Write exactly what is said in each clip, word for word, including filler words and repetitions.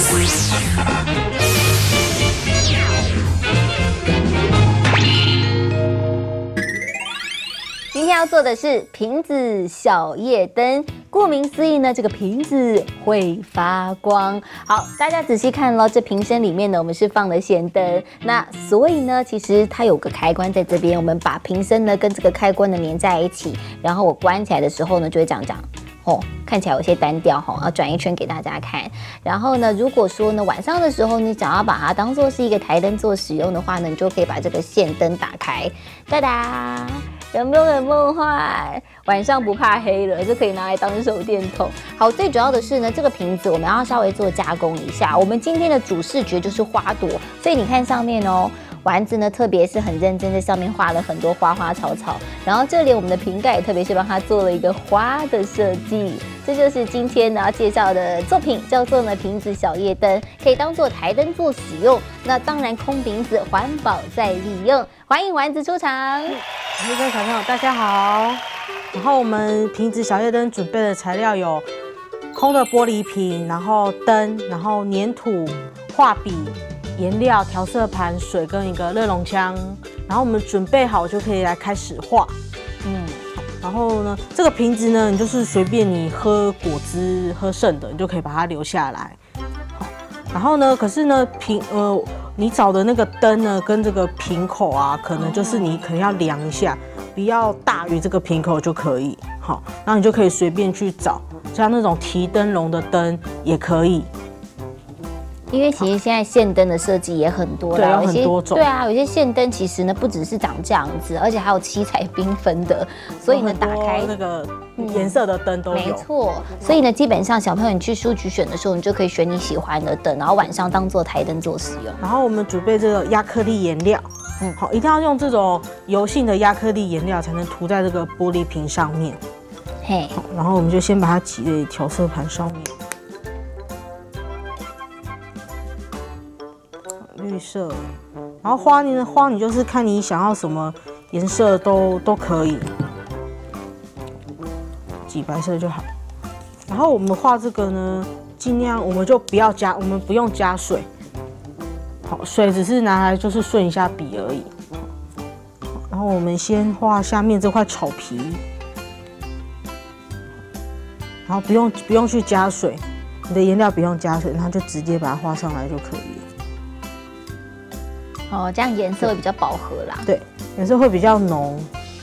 今天要做的是瓶子小夜灯。顾名思义呢，这个瓶子会发光。好，大家仔细看咯，这瓶身里面呢，我们是放了线灯。那所以呢，其实它有个开关在这边，我们把瓶身呢跟这个开关呢连在一起，然后我关起来的时候呢，就会这样这样。哦，看起来有些单调哈，要转一圈给大家看。然后呢，如果说呢晚上的时候你想要把它当做是一个台灯做使用的话呢，你就可以把这个线灯打开，哒哒。有没有很梦幻？晚上不怕黑了，就可以拿来当手电筒。好，最主要的是呢，这个瓶子我们要稍微做加工一下。我们今天的主视觉就是花朵，所以你看上面哦，丸子呢特别是很认真在上面画了很多花花草草，然后这里我们的瓶盖特别是帮它做了一个花的设计。这就是今天呢要介绍的作品，叫做呢瓶子小夜灯，可以当做台灯做使用。那当然空瓶子环保再利用。欢迎丸子出场。 各位小朋友大家好。然后我们瓶子小夜灯准备的材料有空的玻璃瓶，然后灯，然后粘土、画笔、颜料、调色盘、水跟一个热熔枪。然后我们准备好就可以来开始画。嗯。然后呢，这个瓶子呢，你就是随便你喝果汁喝剩的，你就可以把它留下来。好，然后呢，可是呢，瓶呃，你找的那个灯呢，跟这个瓶口啊，可能就是你可能要量一下，不要大于这个瓶口就可以。好，然后你就可以随便去找，像那种提灯笼的灯也可以。 因为其实现在线灯的设计也很多啦， 对，有很多种。 对啊，有些线灯其实呢不只是长这样子，而且还有七彩缤纷的，所以呢打开那个颜色的灯都有。 没错，所以呢基本上小朋友你去书局选的时候，你就可以选你喜欢的灯，然后晚上当做台灯做使用。 然后我们准备这个亚克力颜料，嗯，好，一定要用这种油性的亚克力颜料才能涂在这个玻璃瓶上面。嘿，好，然后我们就先把它挤在调色盘上面。绿色，然后花呢？花你就是看你想要什么颜色都都可以，挤白色就好。然后我们画这个呢，尽量我们就不要加，我们不用加水，好，水只是拿来就是顺一下笔而已。然后我们先画下面这块草皮，然后不用不用去加水，你的颜料不用加水，然后就直接把它画上来就可以了。 哦，这样颜色会比较饱和啦。 对，颜色会比较浓。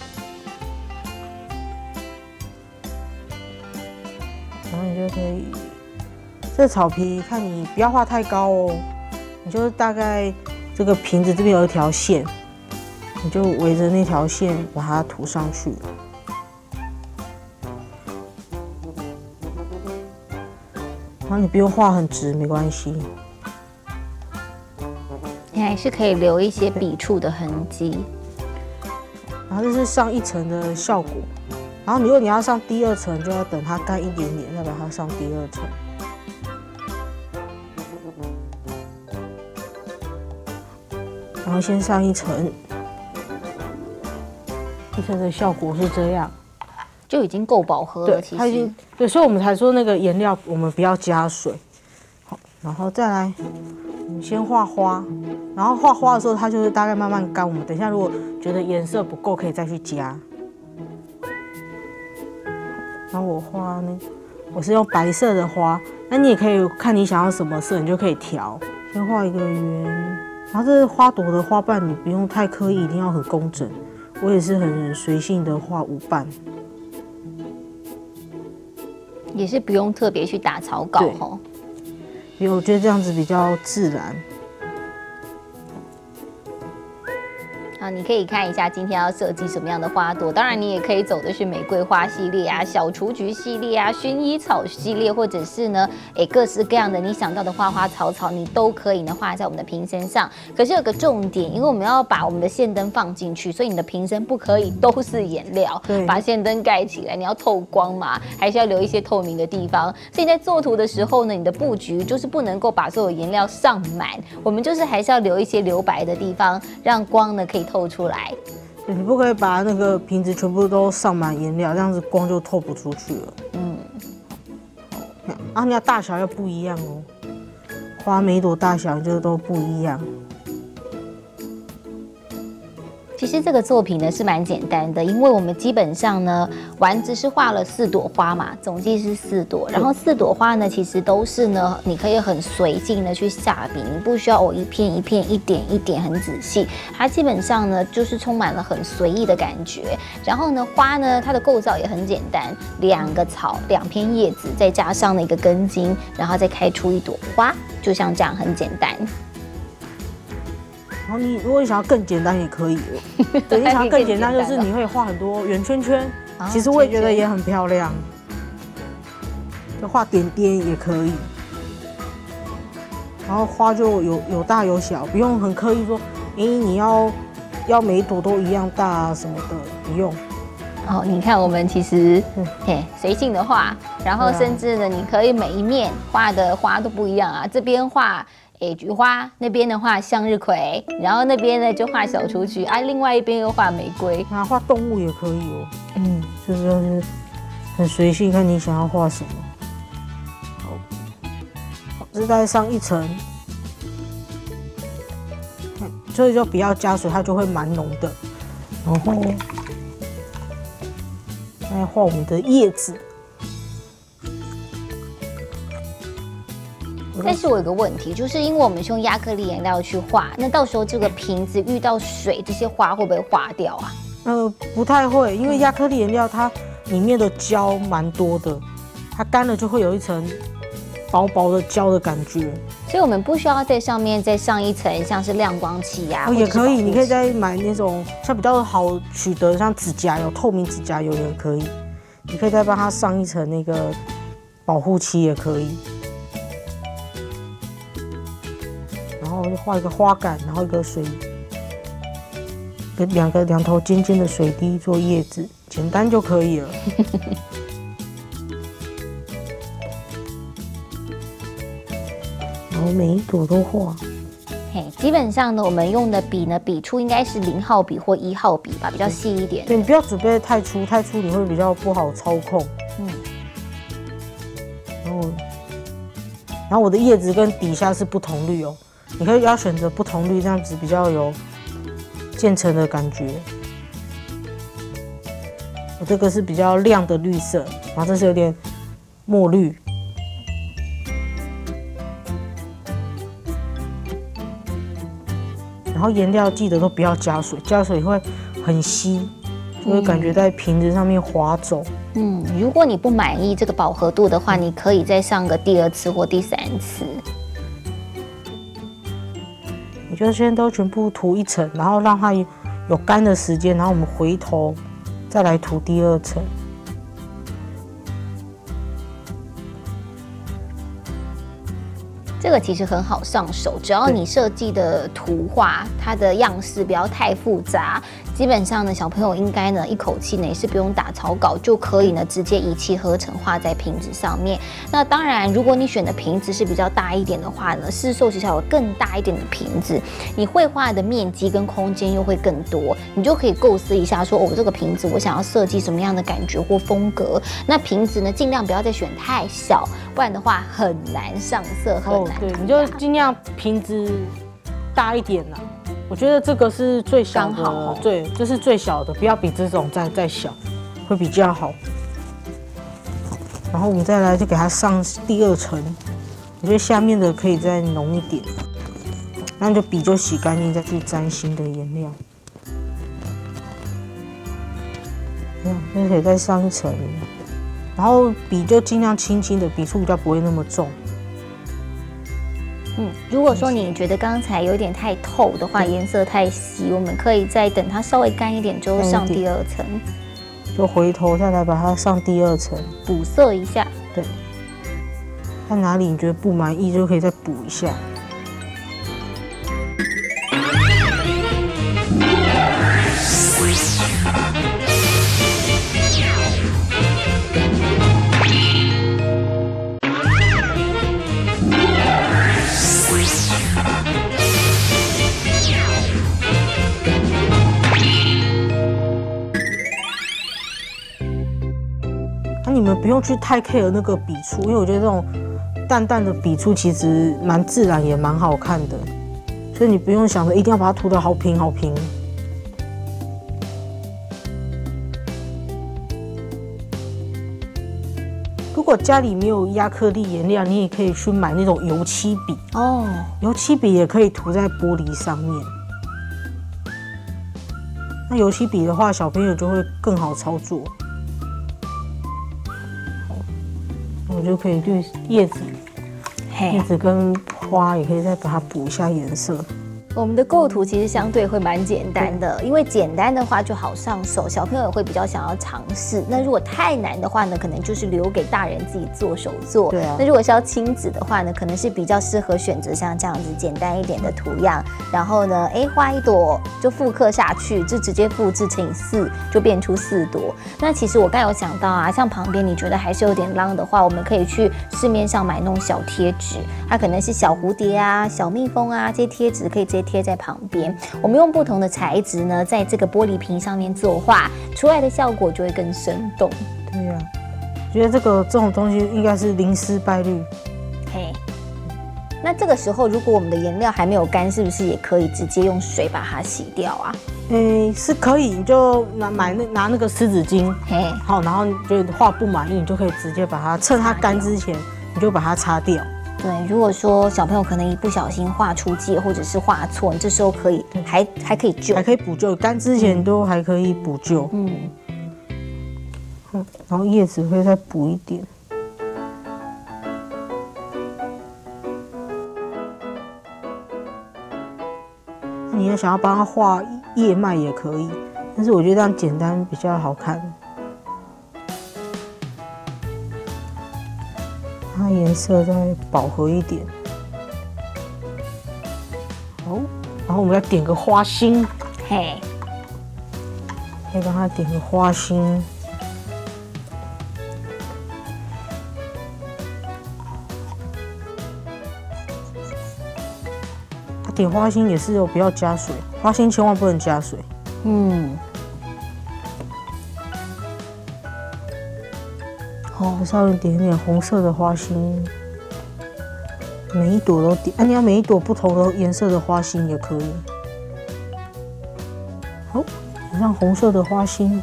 然后你就可以，这草皮看你不要画太高哦，你就大概这个瓶子这边有一条线，你就围着那条线把它涂上去。然后你不用画很直，没关系。 你还是可以留一些笔触的痕迹。 然后这是上一层的效果。然后如果你要上第二层，就要等它干一点点，再把它上第二层。然后先上一层，一层的效果是这样， 就已经够饱和了。其实， 它已经对，所以我们才说那个颜料我们不要加水。好，然后再来。你先画花，然后画花的时候，它就是大概慢慢干。我们等一下如果觉得颜色不够，可以再去加。然后我画那，我是用白色的花，那你也可以看你想要什么色，你就可以调。先画一个圆，然后这花朵的花瓣你不用太刻意，一定要很工整。我也是很随性的画五瓣， 也是不用特别去打草稿吼。 因为我觉得这样子比较自然。 啊，你可以看一下今天要设计什么样的花朵。当然，你也可以走的是玫瑰花系列啊、小雏菊系列啊、薰衣草系列，或者是呢，哎，各式各样的你想到的花花草草，你都可以呢画在我们的瓶身上。可是有个重点，因为我们要把我们的线灯放进去，所以你的瓶身不可以都是颜料，把线灯盖起来，你要透光嘛，还是要留一些透明的地方。所以你在做图的时候呢，你的布局就是不能够把所有颜料上满，我们就是还是要留一些留白的地方，让光呢可以透出来。 你不可以把那个瓶子全部都上满颜料，这样子光就透不出去了。嗯，啊，你要大小要不一样哦。 花每一朵大小就都不一样。 其实这个作品呢是蛮简单的，因为我们基本上呢丸子是画了四朵花嘛，总计是四朵，然后四朵花呢其实都是呢你可以很随性的去下笔，你不需要哦一片一片一点一点很仔细，它基本上呢就是充满了很随意的感觉。然后呢花呢它的构造也很简单，两个草两片叶子再加上那个根茎，然后再开出一朵花，就像这样很简单。 然后你如果你想要更简单也可以，对，你想要更简单就是你会画很多圆圈圈，哦、其实我也觉得也很漂亮，就画点点也可以。然后花就有有大有小，不用很刻意说，哎，你要要每一朵都一样大啊什么的，不用。 哦，你看我们其实嘿随性的画，然后甚至呢，你可以每一面画的花都不一样啊，这边画。诶，菊花那边的话向日葵，然后那边呢就画小雏菊啊，另外一边又画玫瑰。 啊，画动物也可以哦。嗯，就是很随性，看你想要画什么。好，好，这再上一层，所以就不要加水，它就会蛮浓的。然后再画我们的叶子。 但是我有个问题，就是因为我们是用亚克力颜料去画，那到时候这个瓶子遇到水，这些花会不会化掉啊？ 呃，不太会，因为亚克力颜料它里面的胶蛮多的，它干了就会有一层薄薄的胶的感觉。 所以我们不需要在上面再上一层像是亮光漆呀、啊， 哦，也可以，你可以再买那种像比较好取得，像指甲油、透明指甲油也可以，你可以再帮它上一层那个保护漆也可以。然后就画一个花杆，然后一个水，跟两个两头尖尖的水滴做叶子，简单就可以了。然后每一朵都画。 嘿，基本上呢，我们用的笔呢，笔触应该是零号笔或一号笔吧，比较细一点。 对，你不要准备太粗，太粗你会比较不好操控。嗯。然后，然后我的叶子跟底下是不同绿哦。你可以要选择不同绿，这样子比较有渐层的感觉。我这个是比较亮的绿色，然后这是有点墨绿。然后颜料记得都不要加水，加水会很稀，就会感觉在瓶子上面滑走。 嗯，如果你不满意这个饱和度的话，你可以再上个第二次或第三次。 你就先都全部涂一层，然后让它有干的时间，然后我们回头再来涂第二层。 这个其实很好上手，只要你设计的图画它的样式不要太复杂，基本上呢，小朋友应该呢一口气呢也是不用打草稿就可以呢直接一气呵成画在瓶子上面。那当然，如果你选的瓶子是比较大一点的话呢，市售其实有更大一点的瓶子，你绘画的面积跟空间又会更多，你就可以构思一下说，哦，这个瓶子我想要设计什么样的感觉或风格。那瓶子呢，尽量不要再选太小，不然的话很难上色，很难。 对，你就尽量瓶子大一点啦。我觉得这个是最小的，对，这是最小的，不要比这种再再小，会比较好。然后我们再来就给它上第二层，我觉得下面的可以再浓一点，然后就笔就洗干净，再去沾新的颜料。嗯，就可以再上一层，然后笔就尽量轻轻的，笔触比较不会那么重。 嗯，如果说你觉得刚才有点太透的话，颜色太稀，我们可以再等它稍微干一点之后上第二层， 就回头再来把它上第二层， 补色一下。 对，看哪里你觉得不满意，就可以再补一下。你们们不用去太 care 那个笔触，因为我觉得这种淡淡的笔触其实蛮自然，也蛮好看的，所以你不用想着一定要把它涂得好平好平。如果家里没有亚克力颜料，你也可以去买那种油漆笔哦，油漆笔也可以涂在玻璃上面。那油漆笔的话，小朋友就会更好操作。我就可以绿叶子，叶子跟花也可以再把它补一下颜色。 我们的构图其实相对会蛮简单的，因为简单的话就好上手，小朋友也会比较想要尝试。那如果太难的话呢，可能就是留给大人自己做手做。对啊。那如果是要亲子的话呢，可能是比较适合选择像这样子简单一点的图样，然后呢，哎，画一朵就复刻下去，就直接复制乘以四，就变出四朵。那其实我刚有想到啊，像旁边你觉得还是有点浪的话，我们可以去市面上买那种小贴纸，它可能是小蝴蝶啊、小蜜蜂啊这些贴纸，可以直接贴在旁边。我们用不同的材质呢，在这个玻璃瓶上面作画，出来的效果就会更生动。 对呀、啊，觉得这个这种东西应该是零失败率。 嘿，那这个时候如果我们的颜料还没有干，是不是也可以直接用水把它洗掉啊？ 诶、欸，是可以，你就拿买那拿那个湿纸巾，嘿，好，然后你觉得画不满意，你就可以直接把它趁它干之前，你就把它擦掉。 对，如果说小朋友可能一不小心画出界，或者是画错，你这时候可以还还可以救， 还可以补救，干之前都还可以补救。嗯，嗯，然后叶子会再补一点。你要想要帮他画叶脉也可以，但是我觉得这样简单比较好看。它颜色再饱和一点，好，然后我们要点个花心，嘿，可以帮它点个花心，点花心也是有不要加水，花心千万不能加水，嗯。哦，稍微点一点红色的花心，每一朵都点。啊，你要每一朵不同的颜色的花心也可以。好，点上红色的花心，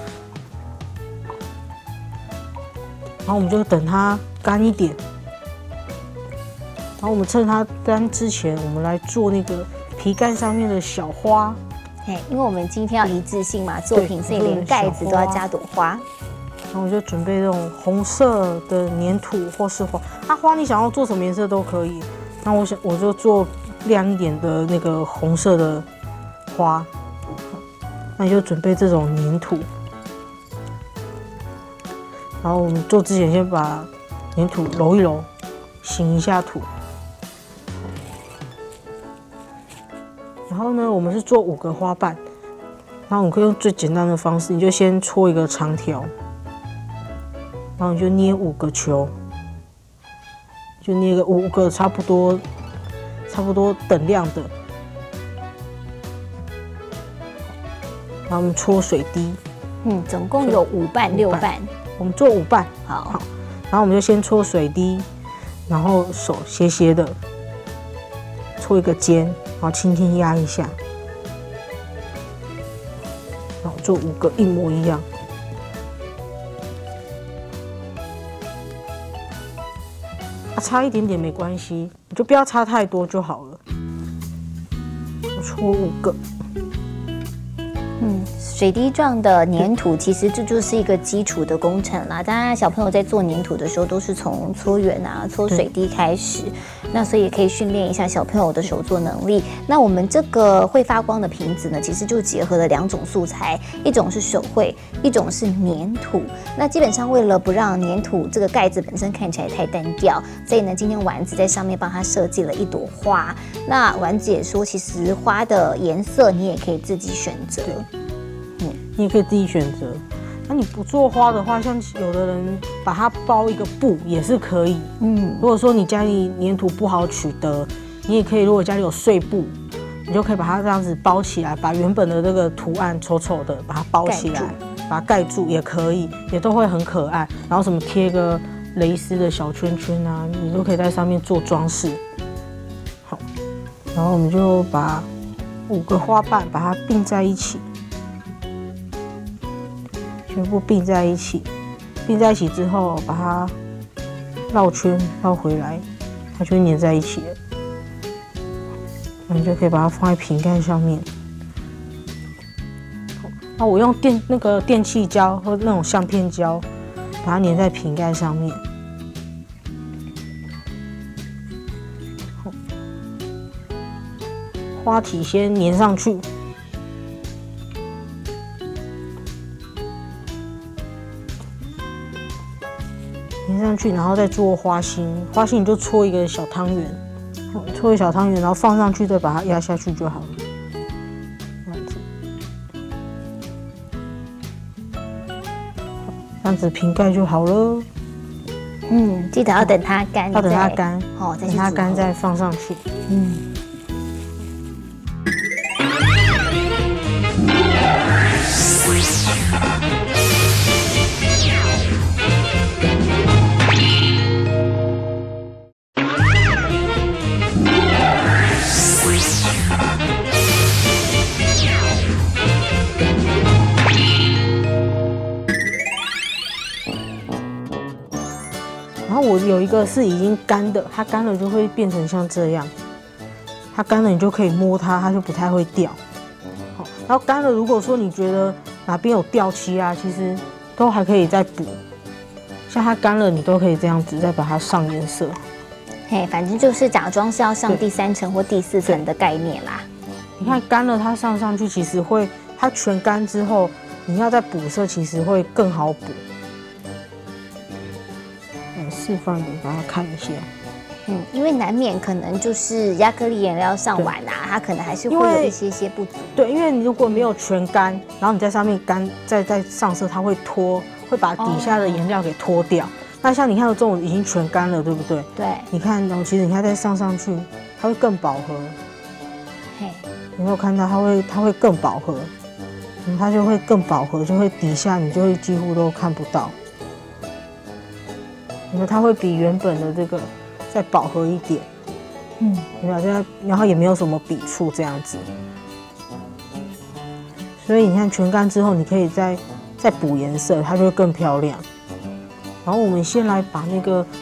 然后我们就等它干一点。然后我们趁它干之前，我们来做那个皮干上面的小花。 哎，因为我们今天要一致性嘛，作品所以连盖子都要加朵花。 然后我就准备这种红色的粘土或是花，它花你想要做什么颜色都可以。那我想我就做亮一点的那个红色的花，那你就准备这种粘土。然后我们做之前先把粘土揉一揉，醒一下土。然后呢，我们是做五个花瓣，然后我们可以用最简单的方式，你就先搓一个长条。然后你就捏五个球，就捏个五个差不多，差不多等量的。然后我们搓水滴， 嗯，总共有五瓣六瓣， 我们做五瓣， 好。 好，然后我们就先搓水滴，然后手斜斜的搓一个尖，然后轻轻压一下，然后做五个一模一样。差一点点没关系，你就不要差太多就好了。我搓五个。 嗯，水滴状的粘土其实这就是一个基础的工程啦。当然，小朋友在做粘土的时候都是从搓圆啊、搓水滴开始，那所以也可以训练一下小朋友的手作能力。那我们这个会发光的瓶子呢，其实就结合了两种素材，一种是手绘，一种是粘土。那基本上为了不让粘土这个盖子本身看起来太单调，所以呢，今天丸子在上面帮他设计了一朵花。那丸子也说，其实花的颜色你也可以自己选择。 嗯，你也可以自己选择。那你不做花的话，像有的人把它包一个布也是可以。嗯，如果说你家里粘土不好取得，你也可以，如果家里有碎布，你就可以把它这样子包起来，把原本的这个图案丑丑的把它包起来。 把它盖住也可以，也都会很可爱。然后什么贴个蕾丝的小圈圈啊，你都可以在上面做装饰。好，然后我们就把五个花瓣把它并在一起，全部并在一起。并在一起之后，把它绕圈绕回来，它就会粘在一起了。那你就可以把它放在瓶盖上面。那我用电那个电气胶或那种相片胶，把它粘在瓶盖上面。花体先粘上去。粘上去，然后再做花心。花心你就搓一个小汤圆，搓一个小汤圆，然后放上去，再把它压下去就好了。这样子，这样子瓶盖就好了。 嗯，记得要等它干， 要等它干， 哦，再等它干再放上去。嗯。然后我有一个是已经干的，它干了就会变成像这样。它干了你就可以摸它，它就不太会掉。好，然后干了，如果说你觉得哪边有掉漆啊，其实都还可以再补。像它干了，你都可以这样子再把它上颜色。 嘿，反正就是假装是要上第三层或第四层的概念啦。 你看干了，它上上去其实会，它全干之后，你要再补色，其实会更好补。示范给大家看一下， 嗯，因为难免可能就是亚克力颜料上完啊，它可能还是会有一些些不足。 对，因为你如果没有全干，然后你在上面干，再再上色，它会脱，会把底下的颜料给脱掉。哦、那像你看到这种已经全干了，对不对？ 对。 你看，然后其实你看再上上去，它会更饱和。 嘿， 有没有看到它会它会更饱和？嗯，它就会更饱和，就会底下你就会几乎都看不到。因为它会比原本的这个再饱和一点，嗯，然后然后也没有什么笔触这样子，所以你看全干之后，你可以再再补颜色，它就会更漂亮。然后我们先来把那个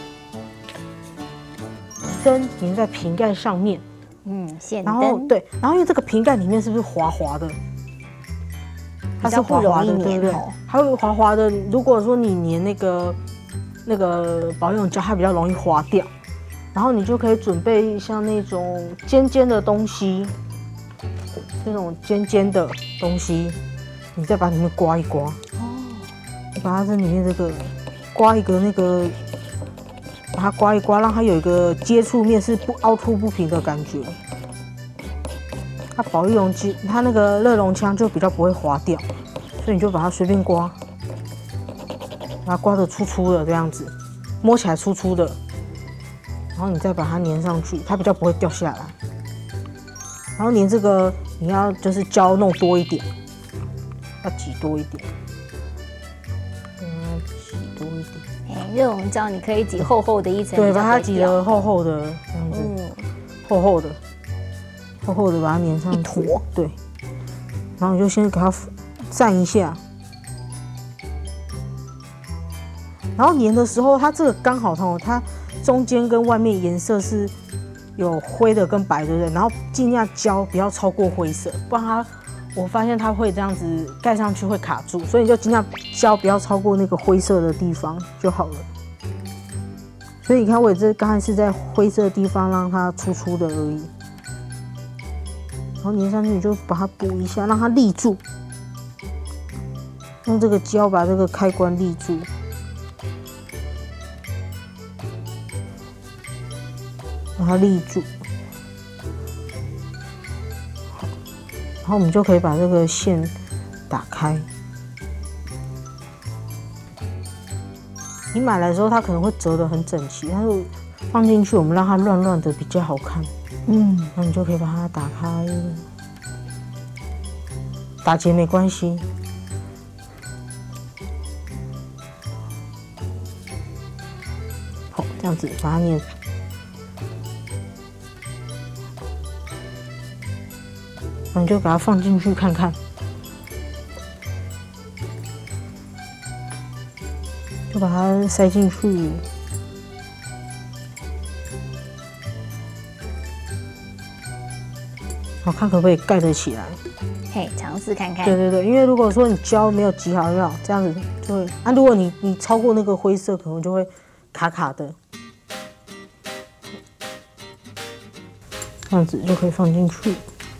灯粘在瓶盖上面， 嗯，线灯。然后对，然后因为这个瓶盖里面是不是滑滑的？它是滑滑的，对不对？它会滑滑的。如果说你粘那个。那个保养胶它比较容易滑掉，然后你就可以准备像那种尖尖的东西，这种尖尖的东西，你再把里面刮一刮。哦，你把它这里面这个刮一个那个，把它刮一刮，让它有一个接触面是不凹凸不平的感觉。它保丽龙机它那个热熔枪就比较不会滑掉，所以你就把它随便刮。把它刮得粗粗的这样子，摸起来粗粗的，然后你再把它粘上去，它比较不会掉下来。然后粘这个你要就是胶弄多一点，要挤多一点，嗯，挤多一点。 哎，热熔胶你可以挤厚厚的一层， 对，把它挤得厚厚的这样子，嗯，厚厚的，厚厚的把它粘上去，一坨，对。然后你就先给它蘸一下。然后粘的时候，它这个刚好哦，它中间跟外面颜色是有灰的跟白的，对不对？然后尽量胶不要超过灰色，不然它我发现它会这样子盖上去会卡住，所以你就尽量胶不要超过那个灰色的地方就好了。所以你看，我这刚才是在灰色的地方让它粗粗的而已，然后粘上去你就把它补一下，让它立住，用这个胶把这个开关立住。让它立住，然后我们就可以把这个线打开。你买来的时候，它可能会折得很整齐，但是放进去我们让它乱乱的比较好看。嗯，那你就可以把它打开，打结没关系。 样子把它粘。然后你就把它放进去看看，就把它塞进去。好，看可不可以盖得起来？ 嘿，尝试看看。 对对对，因为如果说你胶没有挤好，有没有这样子就会啊？如果你你超过那个灰色，可能就会卡卡的。这样子就可以放进去。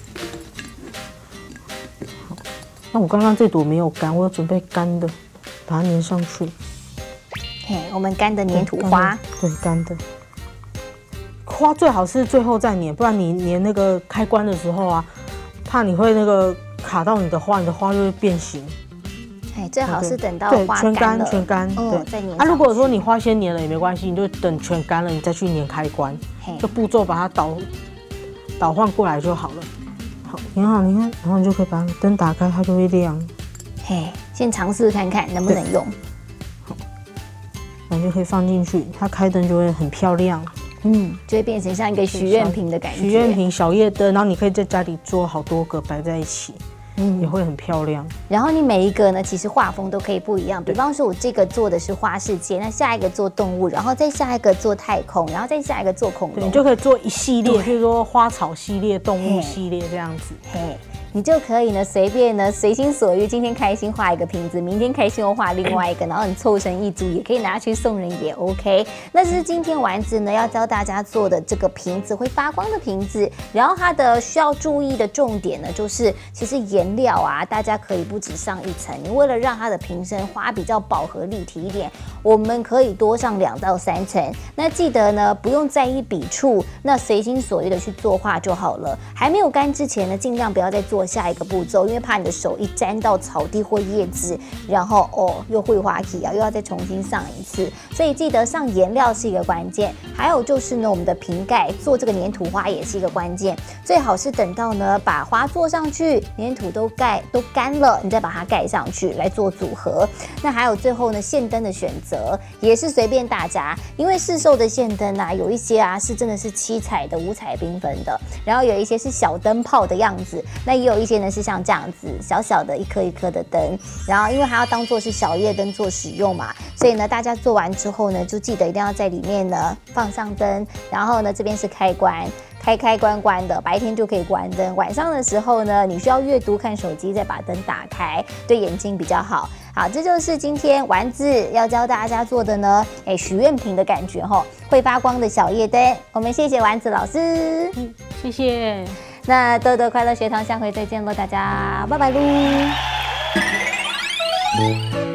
好，那我刚刚这朵没有干，我有准备干的，把它粘上去。 嘿，我们干的粘土花。 对，干的。花最好是最后再粘，不然你粘那个开关的时候啊，怕你会那个卡到你的花，你的花就会变形。 哎，最好是等到花全干了， 全干， 对，再粘。 啊，如果说你花先粘了也没关系，你就等全干了，你再去粘开关，就步骤把它倒倒换过来就好了。好，粘好，你看，然后你就可以把灯打开，它就会亮。 嘿，先尝试看看能不能用。 好，然后就可以放进去，它开灯就会很漂亮。 嗯，就会变成像一个许愿瓶的感觉。 许愿瓶、小夜灯，然后你可以在家里做好多个摆在一起，嗯，也会很漂亮。然后你每一个呢，其实画风都可以不一样。比方说，我这个做的是花世界，那下一个做动物，然后再下一个做太空，然后再下一个做恐龙， 你就可以做一系列，譬如说花草系列、动物系列这样子。 嘿。你就可以呢，随便呢，随心所欲。今天开心画一个瓶子，明天开心又画另外一个，然后你凑成一组，也可以拿去送人，也 OK。那这是今天丸子呢要教大家做的这个瓶子，会发光的瓶子。然后它的需要注意的重点呢，就是其实颜料啊，大家可以不止上一层。你为了让它的瓶身花比较饱和立体一点，我们可以多上两到三层。那记得呢，不用在意笔触，那随心所欲的去作画就好了。还没有干之前呢，尽量不要再做下一个步骤，因为怕你的手一沾到草地或叶子，然后哦又会滑起啊，又要再重新上一次。所以记得上颜料是一个关键，还有就是呢，我们的瓶盖做这个粘土花也是一个关键。最好是等到呢把花做上去，粘土都盖都干了，你再把它盖上去来做组合。那还有最后呢，线灯的选择也是随便大家，因为市售的线灯啊，有一些啊是真的是七彩的、五彩缤纷的，然后有一些是小灯泡的样子，那也有一些呢是像这样子小小的一颗一颗的灯，然后因为还要当做是小夜灯做使用嘛，所以呢大家做完之后呢，就记得一定要在里面呢放上灯，然后呢这边是开关。开开关关的，白天就可以关灯。晚上的时候呢，你需要阅读、看手机，再把灯打开，对眼睛比较好。好，这就是今天丸子要教大家做的呢，哎，许愿瓶的感觉哈，会发光的小夜灯。我们谢谢丸子老师， 嗯，谢谢。 那豆豆快乐学堂下回再见喽，大家拜拜喽。